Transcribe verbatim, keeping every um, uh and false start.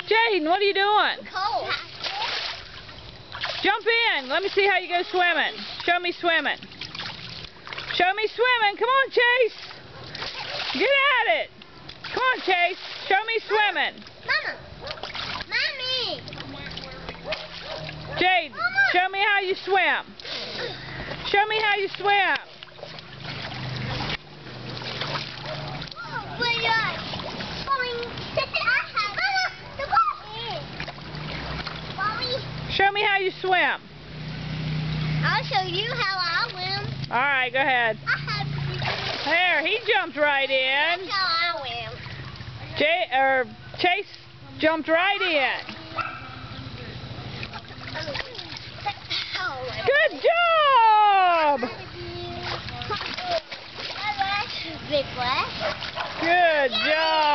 Jaden, what are you doing? Cold. Jump in. Let me see how you go swimming. Show me swimming. Show me swimming. Come on, Chase. Get at it. Come on, Chase. Show me swimming. Mama. Mommy. Jaden, show me how you swim. Show me how you swim. Show me how you swim. I'll show you how I swim. All right, go ahead. I have to be There, he jumped right in. That's how I swim. Jay, or Chase jumped right in. Good job. Big flash. Good job.